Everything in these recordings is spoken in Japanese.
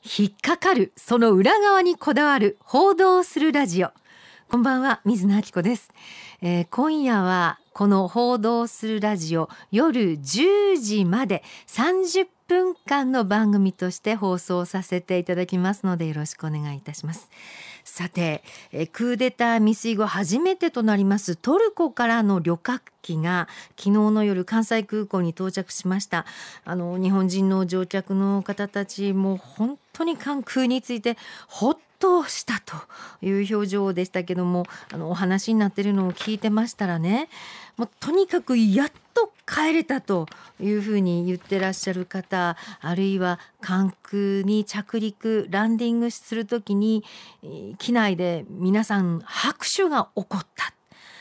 引っかかるその裏側にこだわる報道するラジオ。こんばんは、水野明子です。今夜はこの報道するラジオ、夜10時まで30分間の番組として放送させていただきますので、よろしくお願いいたします。さて、クーデター未遂後初めてとなりますトルコからの旅客機が昨日の夜関西空港に到着しました。日本人の乗客の方たちも本当に関空についてほっとしたという表情でしたけども、お話になっているのを聞いてましたらね、もうとにかくやっと帰れたというふうに言ってらっしゃる方、あるいは関空に着陸ランディングするときに機内で皆さん拍手が起こった、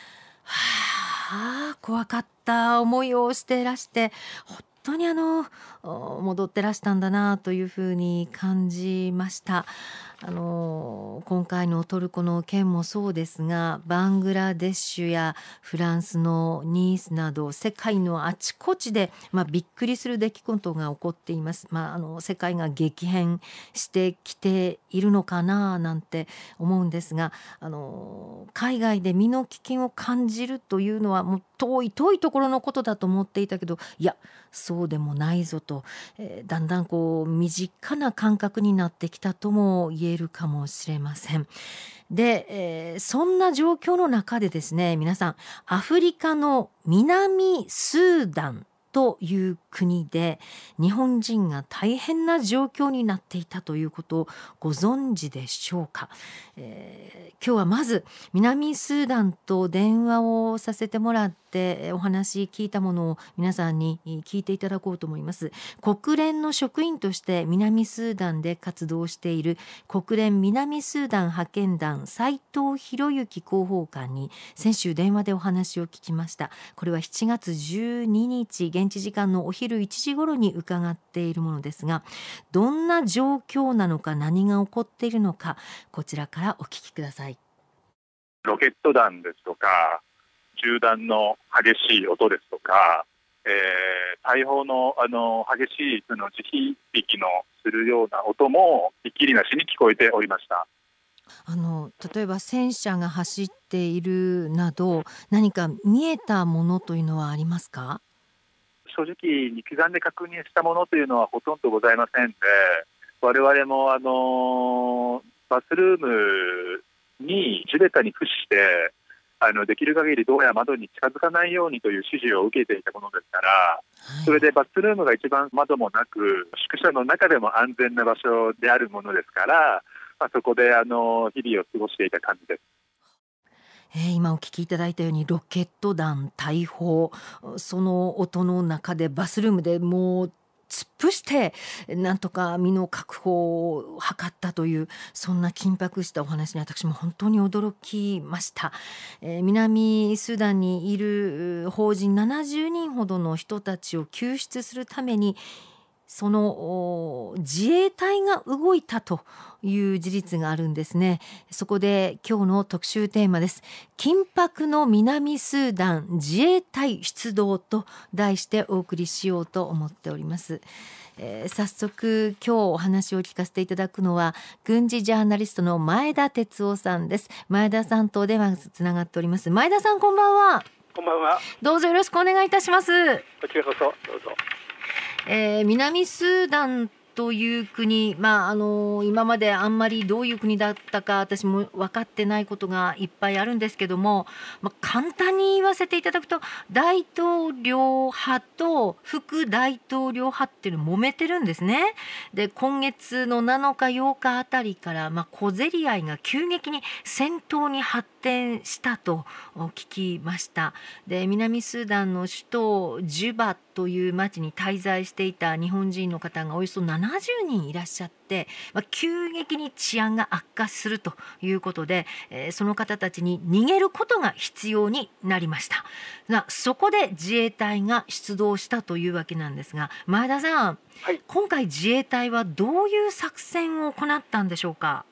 怖かった思いをしてらして、本当に戻ってらしたんだなというふうに感じました。今回のトルコの件もそうですが、バングラデシュやフランスのニースなど世界のあちこちで、びっくりする出来事が起こっています。世界が激変してきているのかななんて思うんですが、海外で身の危険を感じるというのはもう遠いところのことだと思っていたけど、いやそうでもないぞと、だんだん身近な感覚になってきたとも言えるかもしれません。で、そんな状況の中でですね、皆さんアフリカの南スーダンという国で日本人が大変な状況になっていたということをご存知でしょうか。今日はまず南スーダンと電話をさせてもらってお話聞いたものを皆さんに聞いていただこうと思います。国連の職員として南スーダンで活動している国連南スーダン派遣団斉藤博之広報官に先週電話でお話を聞きました。これは7月12日現地時間のお昼1時頃に伺っているものですが、どんな状況なのか、何が起こっているのか、こちらからお聞きください。 ロケット弾ですとか銃弾の激しい音ですとか、大砲の激しい地響きのするような音もひっきりなしに聞こえておりました。 例えば戦車が走っているなど何か見えたものというのはありますか？ 正直肉眼で確認したものというのはほとんどございませんで、我々もバスルームに地べたに伏してできる限りドアや窓に近づかないようにという指示を受けていたものですから、それでバスルームが一番窓もなく宿舎の中でも安全な場所であるものですから、そこで日々を過ごしていた感じです。 今お聞きいただいたようにロケット弾、大砲、その音の中でバスルームでもう突っ伏してなんとか身の確保を図ったという、そんな緊迫したお話に私も本当に驚きました。南スーダンにいる邦人70人ほどの人たちを救出するためにその自衛隊が動いたという事実があるんですね。そこで今日の特集テーマです。緊迫の南スーダン自衛隊出動と題してお送りしようと思っております。早速今日お話を聞かせていただくのは軍事ジャーナリストの前田哲夫さんです。前田さんとお電話つながっております。前田さん、こんばんは。 こんばんは。 どうぞよろしくお願いいたします。 こちらこそどうぞ。 南スーダンという国、今まであんまりどういう国だったか私も分かってないことがいっぱいあるんですけども、簡単に言わせていただくと大統領派と副大統領派っていうの揉めてるんですね。で今月の7日8日あたりから小競り合いが急激に戦闘に発展したと聞きました。で南スーダンの首都ジュバという町に滞在していた日本人の方がおよそ70人いらっしゃって、急激に治安が悪化するということで、その方たちに逃げることが必要になりましたが、そこで自衛隊が出動したというわけなんですが、前田さん、 はい、 今回自衛隊はどういう作戦を行ったんでしょうか？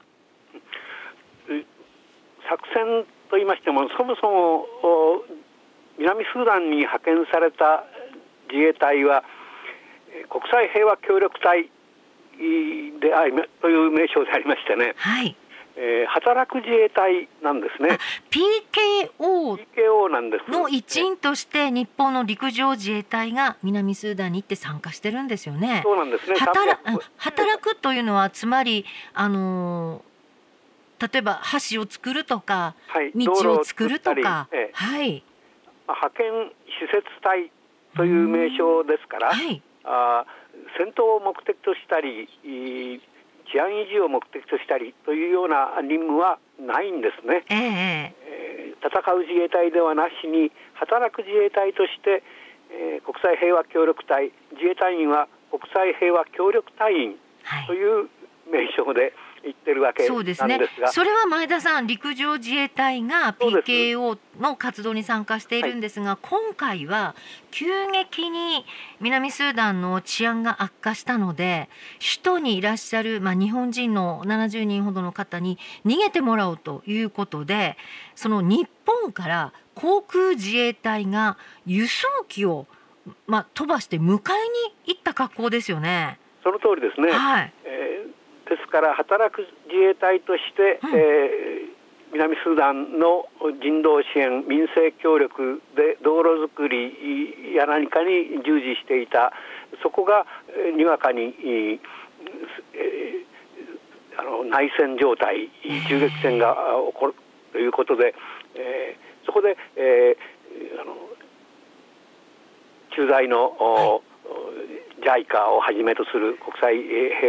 作戦と言いましても、そもそも南スーダンに派遣された自衛隊は国際平和協力隊でという名称でありましてね、 はい、 働く自衛隊なんですね。 PKO なんですの一員として日本の陸上自衛隊が南スーダンに行って参加してるんですよね。 そうなんですね。 働くというのはつまり例えば橋を作るとか、はい、道を作るとか、はい、 派遣施設隊という名称ですから、はい、戦闘を目的としたり治安維持を目的としたりというような任務はないんですね。戦う自衛隊ではなしに働く自衛隊として、国際平和協力隊、自衛隊員は国際平和協力隊員という名称で言ってるわけなんですが、そうですね。 それは前田さん、陸上自衛隊が PKO の活動に参加しているんですが、今回は急激に南スーダンの治安が悪化したので、首都にいらっしゃる、日本人の70人ほどの方に逃げてもらおうということで、その日本から航空自衛隊が輸送機を、飛ばして迎えに行った格好ですよね。 その通りですね。 はい、 ですから働く自衛隊として、南スーダンの人道支援、民生協力で道路づくりや何かに従事していた、そこがにわかに、内戦状態、銃撃戦が起こるということで、そこで、駐在の、JICA をはじめとする国際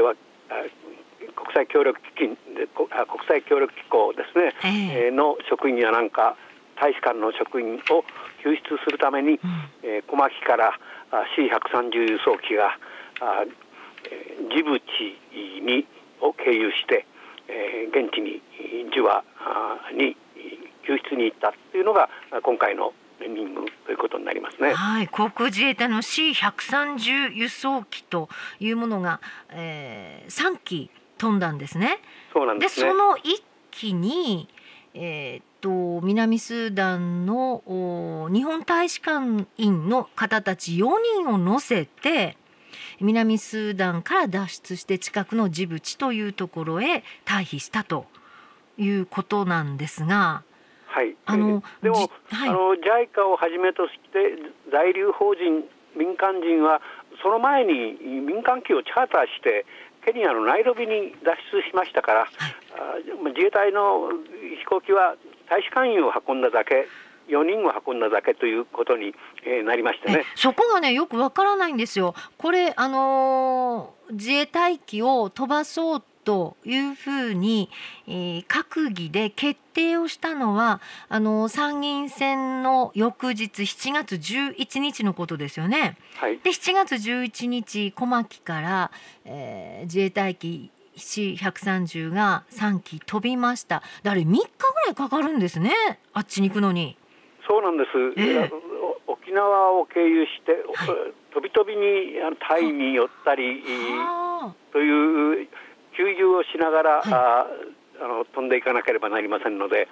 協力機構ですね、の職員やなんか大使館の職員を救出するために、小牧から C130 輸送機がジブチを経由して、現地にジュワに救出に行ったというのが今回の任務ということになりますね。 はい、航空自衛隊の C130 輸送機というものが、3機飛んだんですね。 そうなんですね。 でその1機に、南スーダンの日本大使館員の方たち4人を乗せて南スーダンから脱出して近くのジブチというところへ退避したということなんですが、 はい、でもJICA をはじめとして在留邦人、民間人はその前に民間機をチャーターしてケニアのナイロビに脱出しましたから、自衛隊の飛行機は大使館員を運んだだけ、4人を運んだだけということになりましてね。 そこがねよくわからないんですよ。これ自衛隊機を飛ばそうというふうに、閣議で決定をしたのは参議院選の翌日7月11日のことですよね。 はい、 で7月11日小牧から、自衛隊機 C130 が3機飛びました。だから3日ぐらいかかるんですね、あっちに行くのに。 そうなんです、沖縄を経由して、飛び飛びにタイに寄ったりという給油をしながら、飛んでいかなければなりませんので、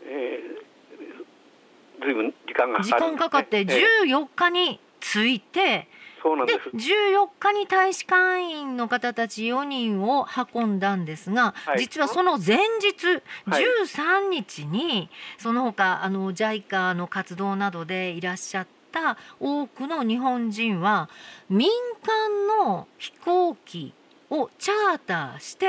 ずいぶん時間かかって14日に着いて、 そうなんです。 14日に大使館員の方たち4人を運んだんですが、実はその前日13日にその他JICA の活動などでいらっしゃった多くの日本人は民間の飛行機をチャーターして、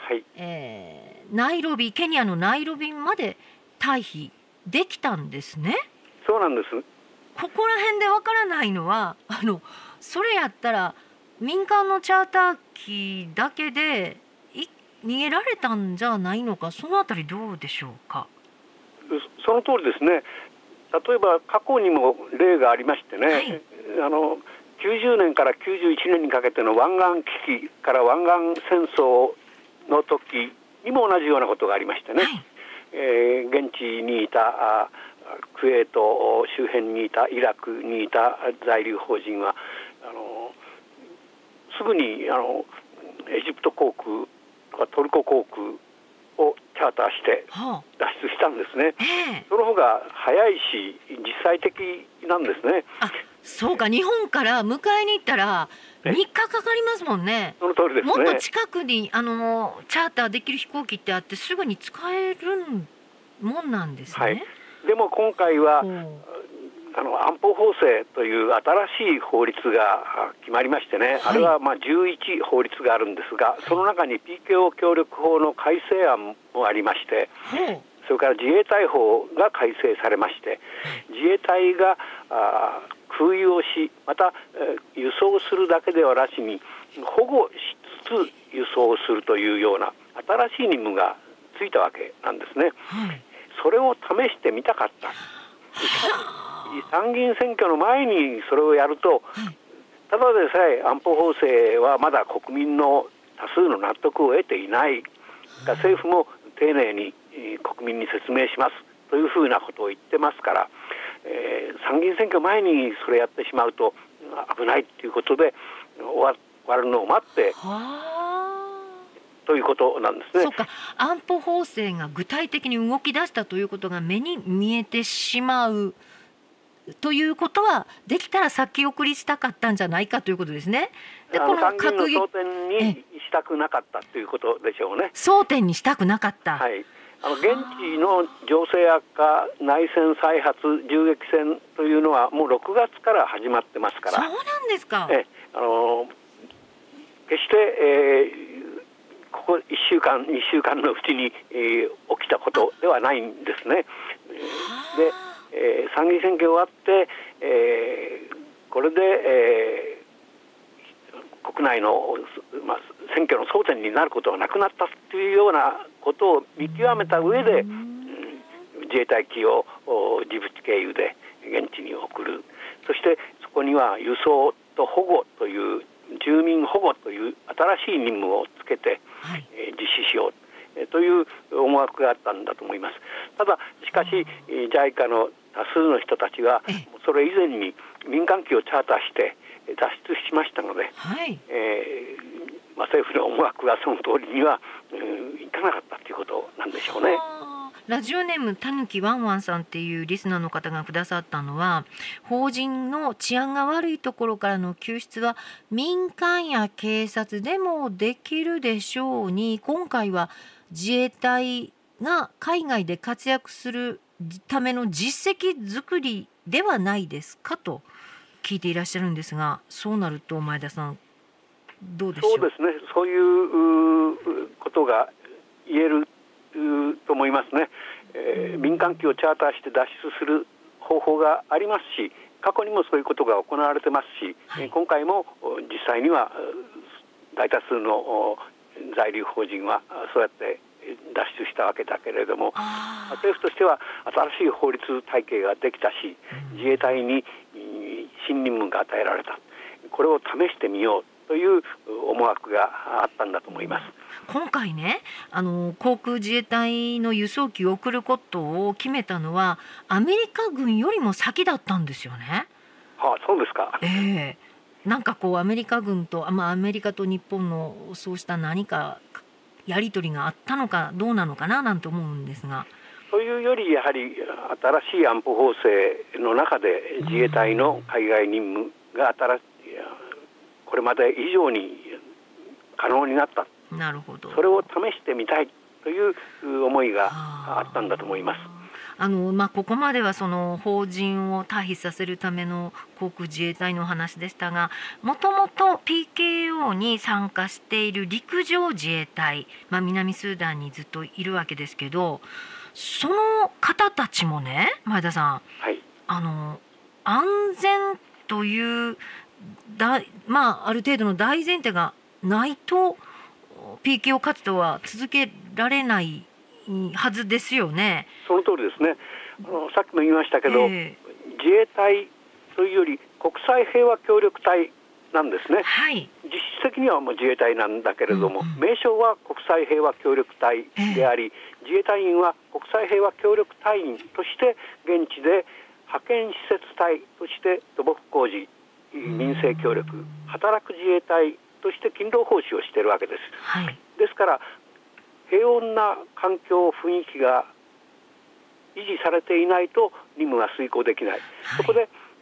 ケニアのナイロビまで退避できたんですね。 そうなんです。 ここら辺でわからないのはそれやったら民間のチャーター機だけで逃げられたんじゃないのか、そのあたりどうでしょうか。 その通りですね。例えば過去にも例がありましてね、90年から91年にかけての湾岸危機から湾岸戦争の時にも同じようなことがありましてね、現地にいたクウェート周辺にいたイラクにいた在留邦人はすぐにエジプト航空とかトルコ航空をチャーターして脱出したんですね。その方が早いし実際的なんですね。 そうか、日本から迎えに行ったら3日かかりますもんね。 その通りですね。 もっと近くにチャーターできる飛行機ってあってすぐに使えるもんなんですね。 はい、でも今回は安保法制という新しい法律が決まりましてね、あれは11法律があるんですが、その中に PKO 協力法の改正案もありまして、それから自衛隊法が改正されまして、自衛隊が空輸をし、また輸送するだけではなしに保護しつつ輸送するというような新しい任務がついたわけなんですね。それを試してみたかった。参議院選挙の前にそれをやると、ただでさえ安保法制はまだ国民の多数の納得を得ていない、政府も丁寧に国民に説明しますというふうなことを言ってますから、参議院選挙前にそれやってしまうと危ないということで終わるのを待ってということなんですね。 そうか、安保法制が具体的に動き出したということが目に見えてしまうということは、できたら先送りしたかったんじゃないかということですね。 でこの閣議の争点にしたくなかったということでしょうね。 争点にしたくなかった。 はい、現地の情勢悪化、内戦再発、銃撃戦というのはもう6月から始まってますから。 そうなんですか。 決して、ここ1週間2週間のうちに、起きたことではないんですね。で参議院選挙終わって、これで、国内の、選挙の争点になることはなくなったというようなことを見極めた上で、自衛隊機をジブチ経由で現地に送る。そしてそこには輸送と保護という住民保護という新しい任務をつけて、実施しようという思惑があったんだと思います。ただしかし JICA の多数の人たちはそれ以前に民間機をチャーターして脱出しましたので、政府の思惑がその通りにはいかなかったということなんでしょうね。 ラジオネームたぬきワンワンさんっていうリスナーの方がくださったのは、法人の治安が悪いところからの救出は民間や警察でもできるでしょうに、今回は自衛隊が海外で活躍するための実績作りではないですかと聞いていらっしゃるんですが、そうなると前田さんどうでしょう。 そうですね、そういうことが言えると思いますね。民間機をチャーターして脱出する方法がありますし、過去にもそういうことが行われてますし、今回も実際には大多数の在留邦人はそうやって脱出したわけだけれども、政府としては新しい法律体系ができたし、自衛隊に新任務が与えられた、これを試してみようという思惑があったんだと思います。 今回ね、航空自衛隊の輸送機を送ることを決めたのはアメリカ軍よりも先だったんですよね。 そうですか。 なんかこうアメリカ軍と、アメリカと日本のそうした何かやり取りがあったのかどうなのかななんて思うんですが。 というよりやはり新しい安保法制の中で自衛隊の海外任務がこれまで以上に可能になった。 なるほど。 それを試してみたいという思いがあったんだと思います。 ここまではその邦人を退避させるための航空自衛隊の話でしたが、もともと PKO に参加している陸上自衛隊、南スーダンにずっといるわけですけど、その方たちもね、前田さん、安全というある程度の大前提がないと PKO 活動は続けられないはずですよね。 その通りですね。さっきも言いましたけど、自衛隊というより国際平和協力隊なんですね。実質的にはもう自衛隊なんだけれども、名称は国際平和協力隊であり、自衛隊員は国際平和協力隊員として現地で派遣施設隊として土木工事、民生協力、働く自衛隊として勤労奉仕をしているわけです。ですから平穏な環境雰囲気が維持されていないと任務が遂行できない。そこで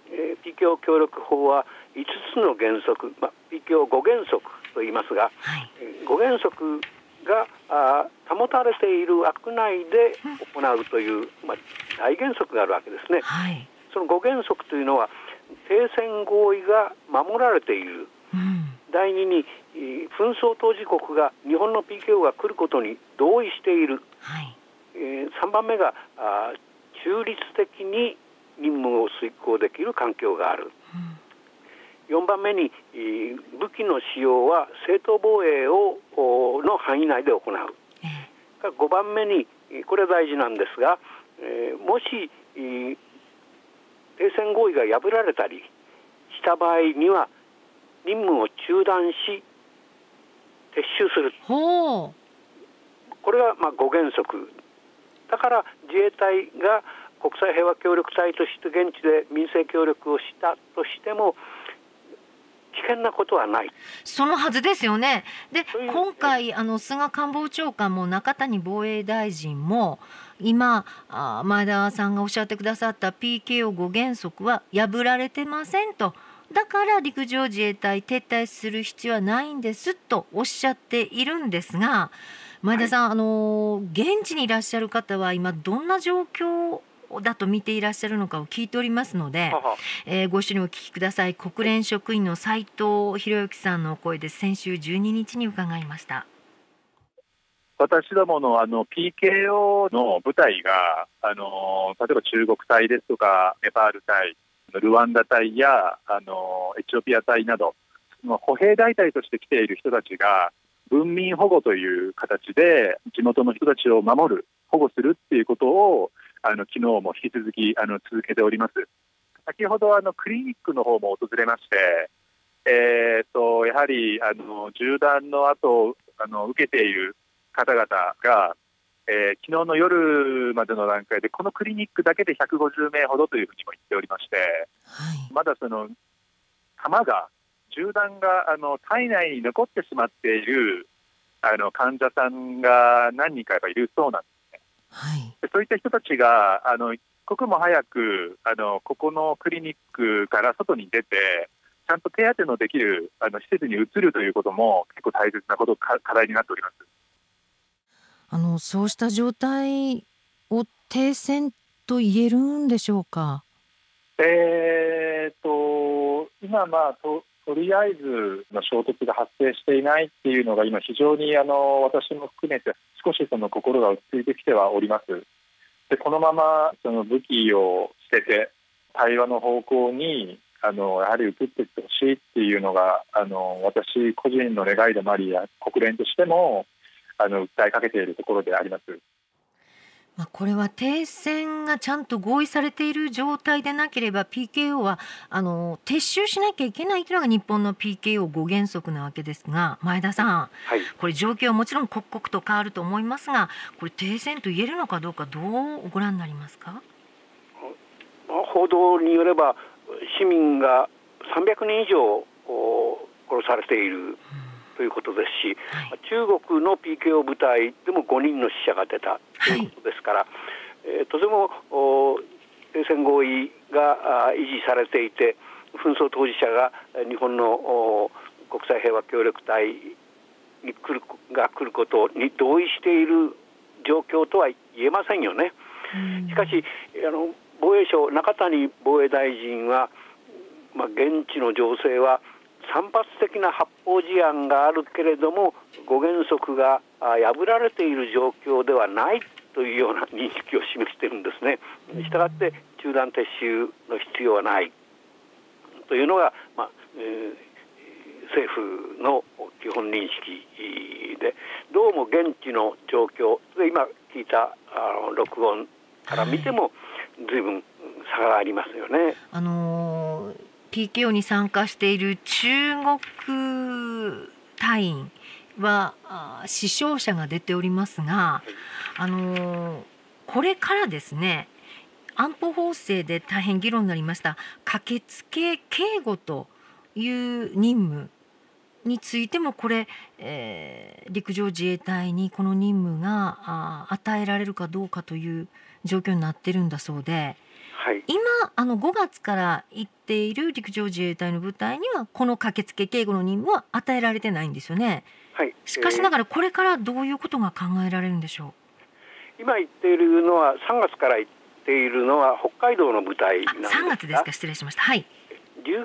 PKO 協力法は5つの原則、PKO 5原則と言いますが、5原則が保たれている枠内で行うという、大原則があるわけですね。その5原則というのは、停戦合意が守られている、第2に紛争当事国が日本の PKO が来ることに同意している、3番目が中立的に任務を遂行できる環境がある、4番目に武器の使用は正当防衛の範囲内で行う、5番目にこれは大事なんですが、もし停戦合意が破られたりした場合には任務を中断し撤収する、これが5原則だから、自衛隊が国際平和協力隊として現地で民生協力をしたとしても危険なことはない。 そのはずですよね。で、今回菅官房長官も中谷防衛大臣も今前田さんがおっしゃってくださった PKO5 原則は破られてませんと、だから陸上自衛隊撤退する必要はないんですとおっしゃっているんですが、前田さん、現地にいらっしゃる方は今どんな状況だと見ていらっしゃるのかを聞いておりますので、ご一緒にお聞きください。国連職員の斉藤博之さんの声で先週12日に伺いました。 私どものPKO の部隊が例えば中国隊ですとかネパール隊、ルワンダ隊やエチオピア隊など歩兵大隊として来ている人たちが文民保護という形で地元の人たちを守る、保護するっていうことを昨日も引き続き続けております。先ほどクリニックの方も訪れまして、やはり銃弾の後を受けている方々が、昨日の夜までの段階でこのクリニックだけで150名ほどというふうにも言っておりまして、まだ銃弾が体内に残ってしまっている患者さんが何人かやっぱいるそうなんですね。そういった人たちが一刻も早くここのクリニックから外に出てちゃんと手当てのできる施設に移るということも結構大切なこと課題になっております。 そうした状態を停戦と言えるんでしょうか。 今とりあえずの衝突が発生していないっていうのが今非常に私も含めて少し心が落ち着いてきてはおります。でこのまま武器を捨てて対話の方向にやはり移っていってほしいっていうのが私個人の願いでもあり、国連としても訴えかけているところであります。 これは停戦がちゃんと合意されている状態でなければ PKO は撤収しなきゃいけないというのが日本の PKO5 原則なわけですが、前田さん、これ状況はもちろん刻々と変わると思いますが、これ停戦と言えるのかどうかどうご覧になりますか。 報道によれば市民が300人以上殺されているということですし、中国の PKO 部隊でも5人の死者が出たということですから、とても停戦合意が維持されていて紛争当事者が日本の国際平和協力隊に来ることに同意している状況とは言えませんよね。しかし防衛省中谷防衛大臣は、現地の情勢は散発的な発砲事案があるけれども5原則が破られている状況ではないというような認識を示しているんですね。したがって中断撤収の必要はないというのが、政府の基本認識で、どうも現地の状況で今聞いた録音から見ても随分差がありますよね。 PKO に参加している中国隊員は死傷者が出ておりますが、これからですね、安保法制で大変議論になりました駆けつけ警護という任務についてもこれ、陸上自衛隊にこの任務が与えられるかどうかという状況になってるんだそうで、 はい、 今5月から行っている陸上自衛隊の部隊にはこの駆けつけ警護の任務は与えられてないんですよね。 はい、 しかしながらこれからどういうことが考えられるんでしょう。今言っているのは3月から行っているのは北海道の部隊なんですが、 3月ですか、失礼しました。はい、 11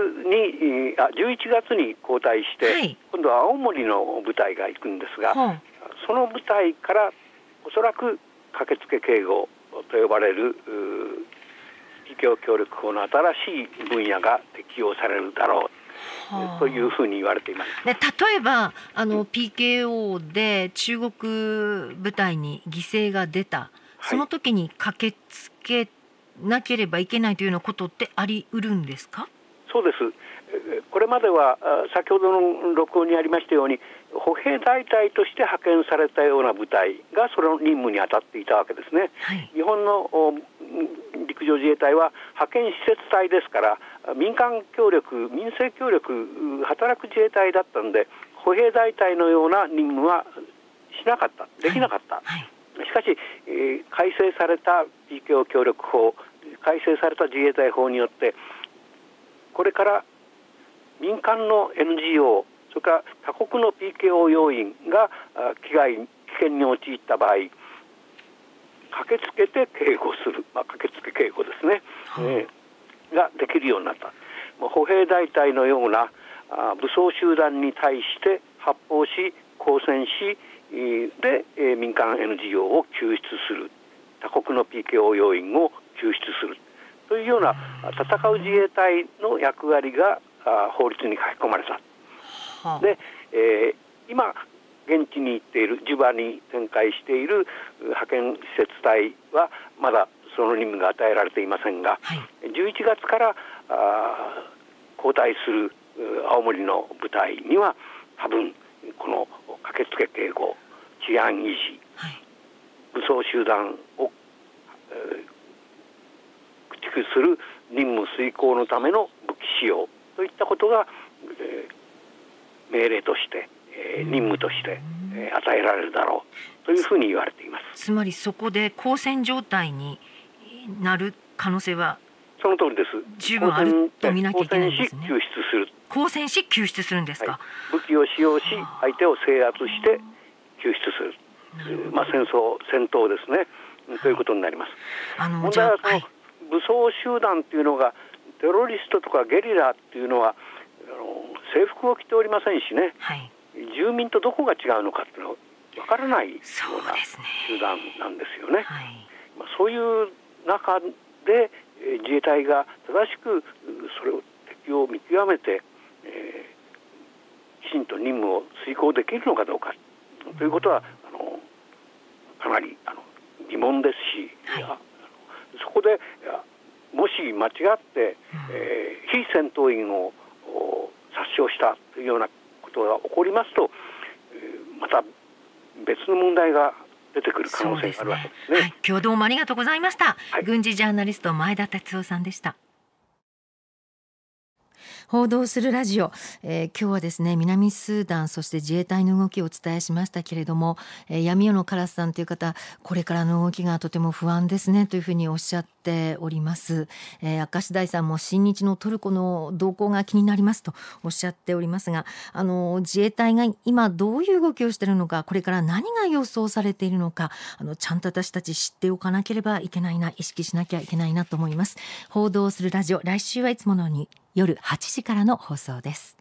月に交代して、はい、今度は青森の部隊が行くんですが、その部隊からおそらく駆けつけ警護と呼ばれる自供協力法の新しい分野が適用されるだろうというふうに言われています。 で、例えばPKO で中国部隊に犠牲が出た、その時に駆けつけなければいけないというようなことってあり得るんですか？ そうです。これまでは先ほどの録音にありましたように歩兵大隊として派遣されたような部隊がその任務に当たっていたわけですね。はい、日本の陸上自衛隊は派遣施設隊ですから、民間協力、民生協力働く自衛隊だったので、歩兵大隊のような任務はしなかった、できなかった。はいはい、しかし、改正された PKO 協力法、改正された自衛隊法によってこれから民間の NGO、 それから他国の PKO 要員が危険に陥った場合、駆けつけて警護する、駆けつけ警護ですね、ができるようになった。歩兵大隊のような武装集団に対して発砲し交戦しで民間 NGO を救出する、他国の PKO 要員を救出するというような戦う自衛隊の役割が法律に書き込まれた。で、今現地に行っているジュバに展開している派遣施設隊はまだその任務が与えられていませんが、はい、11月から交代する青森の部隊には多分この駆けつけ警護、治安維持、はい、武装集団を駆逐する任務遂行のための武器使用といったことが、命令として、任務として、与えられるだろうというふうに言われています。 つまりそこで交戦状態になる可能性はその通りです。 十分あると見なきゃいけないんですね。 交戦し救出する。 交戦し救出するんですか。 はい、武器を使用し相手を制圧して救出する。戦闘ですね、ということになります。問題はその、武装集団というのがテロリストとかゲリラというのは制服を着ておりませんしね、はい、住民とどこが違うのかというのは分からないような集団なんですよね。はい、そういう中で自衛隊が正しくそれを敵を見極めて、きちんと任務を遂行できるのかどうかということはかなり疑問ですし、はい、そこでもし間違って、非戦闘員を殺傷したというようなことが起こりますと、また別の問題が出てくる可能性があるわけですね。はい、 今日どうもありがとうございました。はい、軍事ジャーナリスト前田哲夫さんでした。報道するラジオ、今日はですね、南スーダンそして自衛隊の動きをお伝えしましたけれども、闇夜のカラスさんという方、これからの動きがとても不安ですねというふうにおっしゃっております。明石大さんも親日のトルコの動向が気になりますとおっしゃっておりますが、自衛隊が今どういう動きをしているのか、これから何が予想されているのか、ちゃんと私たち知っておかなければいけないな、意識しなきゃいけないなと思います。報道するラジオ、来週はいつものように夜8時からの放送です。